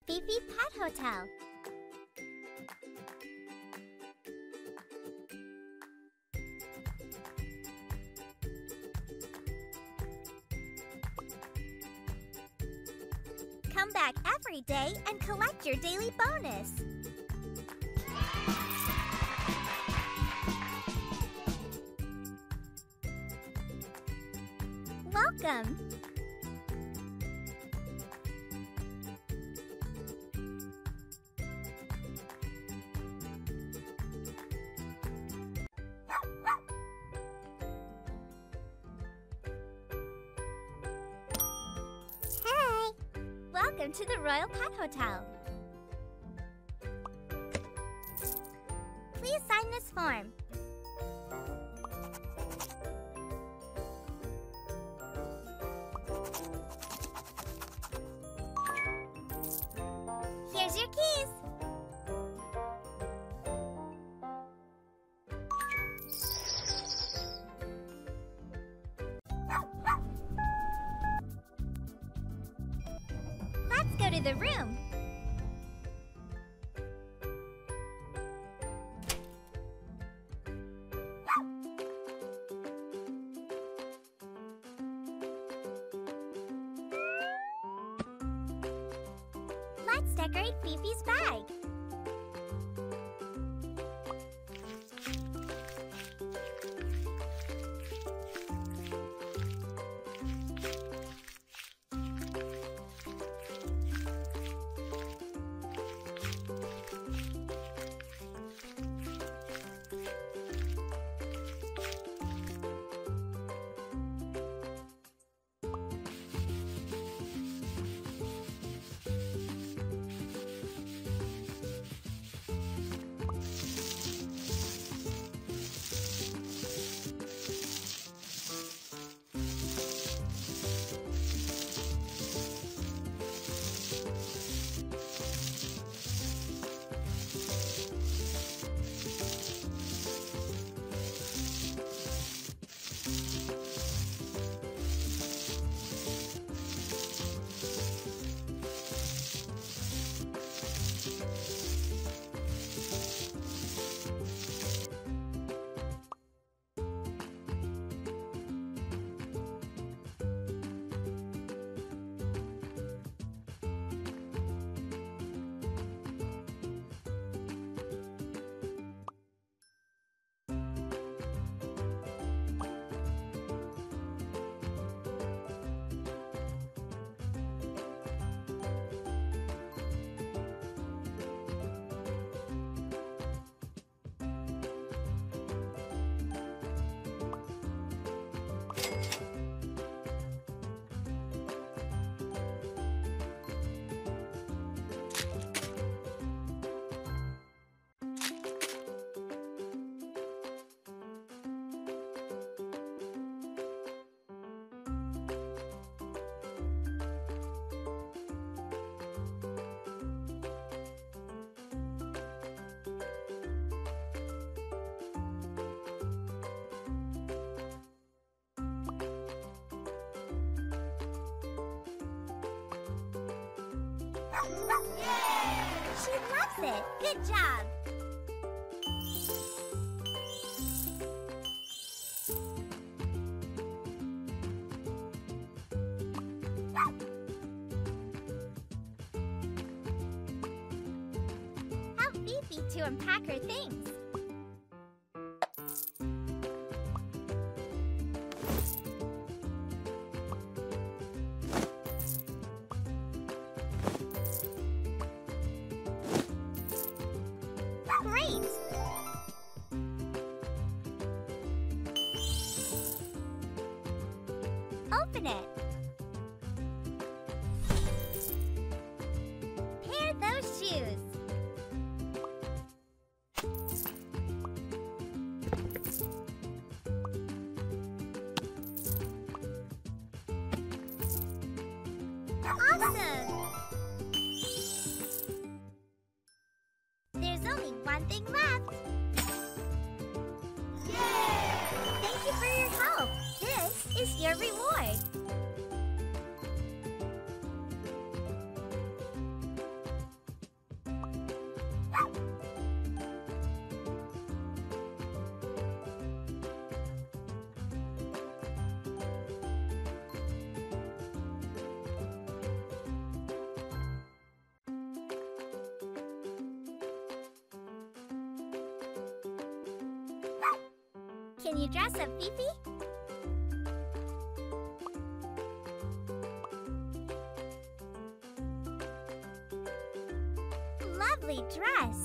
Fifi Pet Hotel. Come back every day and collect your daily bonus. Welcome! Hey! Welcome to the Royal Pet Hotel. Please sign this form. Here's your keys. Let's go to the room. Let's decorate Fifi's bag. She loves it! Good job! Help Fifi to unpack her things. Great! Open it. Pair those shoes. Awesome! There's only one thing left. Yay! Thank you for your help. This is your reward. Can you dress up Fifi? Lovely dress!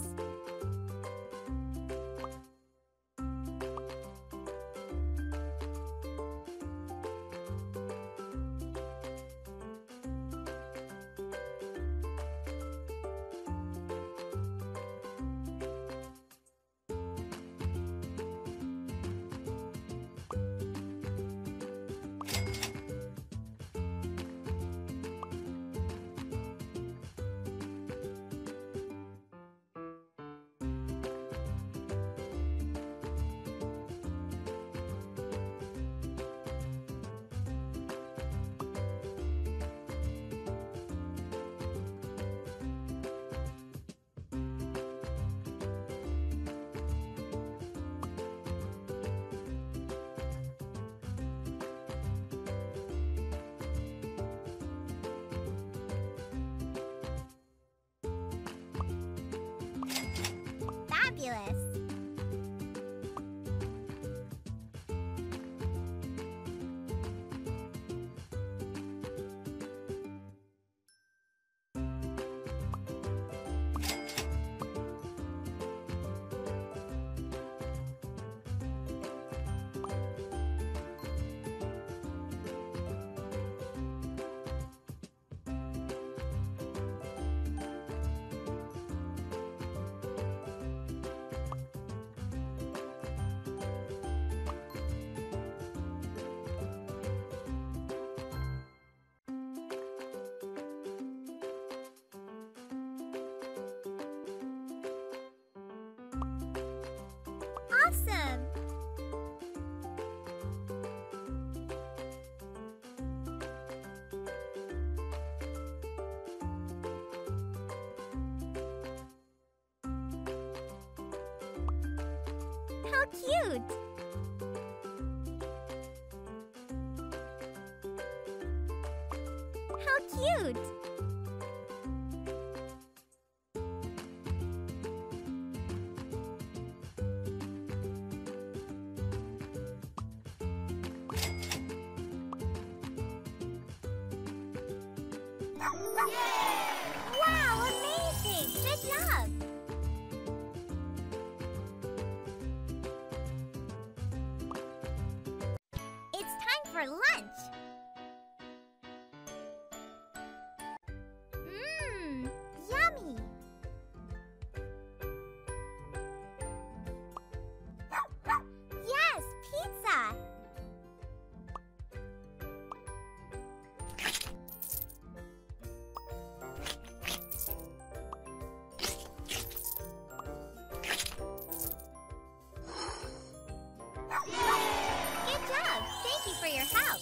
Fabulous! Awesome! How cute! How cute! Wow, amazing! Good job! It's time for lunch! Mmm, yummy! Yes, pizza! Good job! Thank you for your help!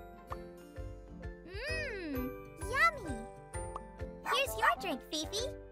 Mmm, yummy! Here's your drink, Fifi.